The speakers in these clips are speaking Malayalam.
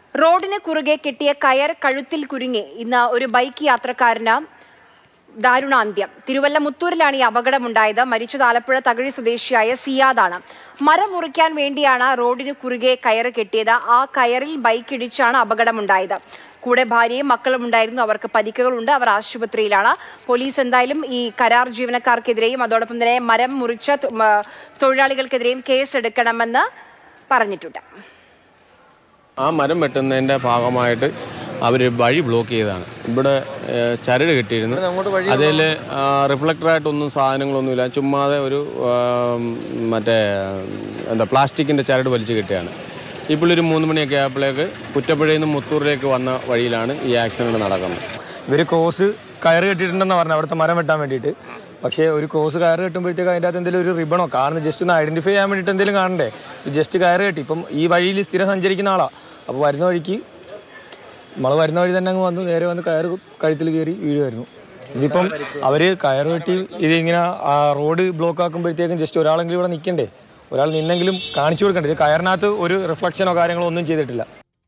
റോഡിന് കുറുകെ കെട്ടിയ കയർ കഴുത്തിൽ കുരുങ്ങി ഇന്ന് ഒരു ബൈക്ക് യാത്രക്കാരന് ദാരുണാന്ത്യം. തിരുവല്ല മുത്തൂരിലാണ് ഈ അപകടമുണ്ടായത്. മരിച്ചത് ആലപ്പുഴ തകഴി സ്വദേശിയായ സിയാദാണ്. മരം മുറിക്കാൻ വേണ്ടിയാണ് റോഡിന് കുറുകെ കയർ കെട്ടിയത്. ആ കയറിൽ ബൈക്ക് ഇടിച്ചാണ് അപകടമുണ്ടായത്. കൂടെ ഭാര്യയും മക്കളും ഉണ്ടായിരുന്നു. അവർക്ക് പരിക്കുകളുണ്ട്. അവർ ആശുപത്രിയിലാണ്. പോലീസ് എന്തായാലും ഈ കരാർ ജീവനക്കാർക്കെതിരെയും അതോടൊപ്പം തന്നെ മരം മുറിച്ച തൊഴിലാളികൾക്കെതിരെയും കേസെടുക്കണമെന്ന് പറഞ്ഞിട്ടുണ്ട്. ആ മരം വെട്ടുന്നതിൻ്റെ ഭാഗമായിട്ട് അവർ വഴി ബ്ലോക്ക് ചെയ്തതാണ്. ഇവിടെ ചരട് കെട്ടിയിരുന്നു. അതിൽ റിഫ്ലക്ടറായിട്ടൊന്നും സാധനങ്ങളൊന്നുമില്ല. ചുമ്മാതെ ഒരു പ്ലാസ്റ്റിക്കിൻ്റെ ചരട് വലിച്ചു കെട്ടിയാണ്. ഇപ്പോൾ ഒരു 3 മണിയൊക്കെ ആയപ്പോഴേക്ക് കുറ്റപ്പുഴയിൽ നിന്ന് മുത്തൂറിലേക്ക് വന്ന വഴിയിലാണ് ഈ ആക്സിഡൻറ്റ് നടക്കുന്നത്. ഇവർ ക്രോസ് കയറ് കെട്ടിയിട്ടുണ്ടെന്ന് പറഞ്ഞു അവിടുത്തെ മരം വെട്ടാൻ വേണ്ടിയിട്ട്. പക്ഷേ ഒരു ക്രോസ് കയറ് കെട്ടുമ്പോഴത്തേക്ക് അതിൻ്റെ അകത്ത് എന്തെങ്കിലും ഒരു റിബണോ കാരണം ജസ്റ്റ് ഒന്ന് ഐഡൻറ്റിഫൈ ചെയ്യാൻ വേണ്ടിയിട്ട് എന്തെങ്കിലും കാണണ്ടേ. ജസ്റ്റ് കയറ് കെട്ടി. ഇപ്പം ഈ വഴിയിൽ സ്ഥിരം സഞ്ചരിക്കുന്ന ആളാണ്. അപ്പോൾ വരുന്ന വഴിക്ക് നമ്മൾ വരുന്ന വഴി തന്നെ അങ്ങ് വന്നു നേരെ വന്ന് കയറ് കഴുത്തിൽ കയറി വീഴുമായിരുന്നു. ഇതിപ്പം അവർ കയറ് കെട്ടി ഇതിങ്ങനെ റോഡ് ബ്ലോക്ക് ആക്കുമ്പോഴത്തേക്കും ജസ്റ്റ് ഒരാളെങ്കിലും ഇവിടെ നിൽക്കണ്ടേ. ഒരാൾ നിന്നെങ്കിലും കാണിച്ചു കൊടുക്കണ്ടേ. ഇത് കയറിനകത്ത് ഒരു റിഫ്ലക്ഷനോ കാര്യങ്ങളോ ഒന്നും ചെയ്തിട്ടില്ല.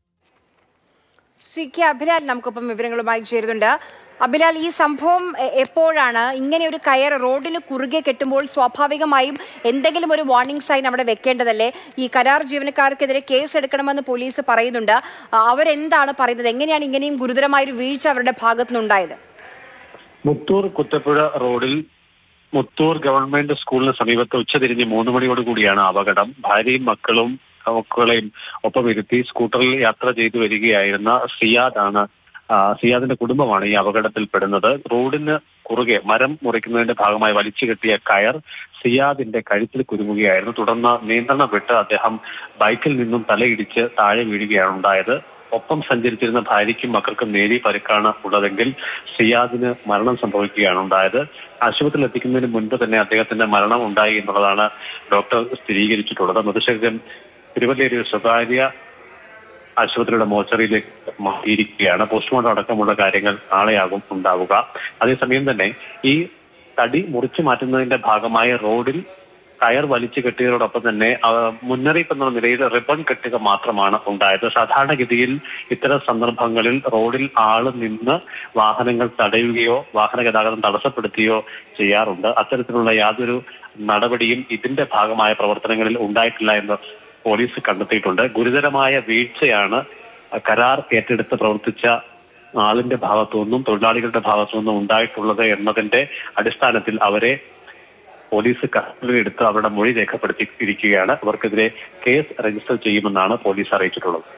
സി കെ അഭിലാൽ നമുക്കൊപ്പം വിവരങ്ങളുമായി ചേരുന്നുണ്ട്. അഭിലാൽ, ഈ സംഭവം എപ്പോഴാണ്? ഇങ്ങനെ ഒരു കയർ റോഡിന് കുറുകെ കെട്ടുമ്പോൾ സ്വാഭാവികമായും എന്തെങ്കിലും ഒരു വാർണിംഗ് സൈൻ അവിടെ വെക്കേണ്ടതല്ലേ? ഈ കരാർ ജീവനക്കാർക്കെതിരെ കേസ് എടുക്കണമെന്ന് പോലീസ് പറയുന്നുണ്ട്. അവരെന്താണ് പറയുന്നത്? എങ്ങനെയാണ് ഇങ്ങനെയും ഗുരുതരമായൊരു വീഴ്ച അവരുടെ ഭാഗത്തുനിന്നുണ്ടായത്? മുത്തൂർ കുറ്റപ്പുഴ റോഡിൽ മുത്തൂർ ഗവൺമെന്റ് സ്കൂളിന് സമീപത്ത് ഉച്ചതിരിഞ്ഞ് 3 മണിയോട് കൂടിയാണ് അപകടം. ഭാര്യയും മക്കളെയും ഒപ്പം ഇരുത്തി സ്കൂട്ടറിൽ യാത്ര ചെയ്തു വരികയായിരുന്ന സിയാദിന്റെ കുടുംബമാണ് ഈ അപകടത്തിൽപ്പെടുന്നത്. റോഡിന് കുറുകെ മരം മുറിക്കുന്നതിന്റെ ഭാഗമായി വലിച്ചു കെട്ടിയ കയർ സിയാദിന്റെ കഴുത്തിൽ കുരുങ്ങുകയായിരുന്നു. തുടർന്ന് നിയന്ത്രണം വിട്ട് അദ്ദേഹം ബൈക്കിൽ നിന്നും തലയിടിച്ച് താഴെ വീഴുകയാണ് ഉണ്ടായത്. ഒപ്പം സഞ്ചരിച്ചിരുന്ന ഭാര്യയ്ക്കും മക്കൾക്കും നേരിയ പരിക്കാണ് ഉള്ളതെങ്കിൽ സിയാദിന് മരണം സംഭവിക്കുകയാണ് ഉണ്ടായത്. ആശുപത്രിയിൽ എത്തിക്കുന്നതിന് മുൻപ് തന്നെ അദ്ദേഹത്തിന്റെ മരണം ഉണ്ടായി എന്നുള്ളതാണ് ഡോക്ടർ സ്ഥിരീകരിച്ചിട്ടുള്ളത്. മൃതശരീരം തിരുവല്ലയിലെ ഒരു സ്വകാര്യ ആശുപത്രിയുടെ മോർച്ചറിയിലേക്ക് മാറ്റിയിരിക്കുകയാണ്. പോസ്റ്റ്മോർട്ടം അടക്കമുള്ള കാര്യങ്ങൾ നാളെയാകും ഉണ്ടാവുക. അതേസമയം തന്നെ ഈ തടി മുറിച്ചു മാറ്റുന്നതിന്റെ ഭാഗമായ റോഡിൽ കയർ വലിച്ചു കെട്ടിയതോടൊപ്പം തന്നെ മുന്നറിയിപ്പ് എന്ന നിലയിൽ റിബൺ കെട്ടുക മാത്രമാണ് ഉണ്ടായത്. സാധാരണഗതിയിൽ ഇത്തരം സന്ദർഭങ്ങളിൽ റോഡിൽ ആള് നിന്ന് വാഹനങ്ങൾ തടയുകയോ വാഹന ഗതാഗതം തടസ്സപ്പെടുത്തുകയോ ചെയ്യാറുണ്ട്. അത്തരത്തിലുള്ള യാതൊരു നടപടിയും ഇതിന്റെ ഭാഗമായ പ്രവർത്തനങ്ങളിൽ ഉണ്ടായിട്ടില്ല എന്ന് പോലീസ് കണ്ടെത്തിയിട്ടുണ്ട്. ഗുരുതരമായ വീഴ്ചയാണ് കരാർ ഏറ്റെടുത്ത് പ്രവർത്തിച്ച ആളിന്റെ ഭാഗത്തുനിന്നും തൊഴിലാളികളുടെ ഭാഗത്തുനിന്നും ഉണ്ടായിട്ടുള്ളത് എന്നതിന്റെ അടിസ്ഥാനത്തിൽ അവരെ പോലീസ് കസ്റ്റഡിയിലെടുത്ത് അവരുടെ മൊഴി രേഖപ്പെടുത്തിയിരിക്കുകയാണ്. അവർക്കെതിരെ കേസ് രജിസ്റ്റർ ചെയ്യുമെന്നാണ് പോലീസ് അറിയിച്ചിട്ടുള്ളത്.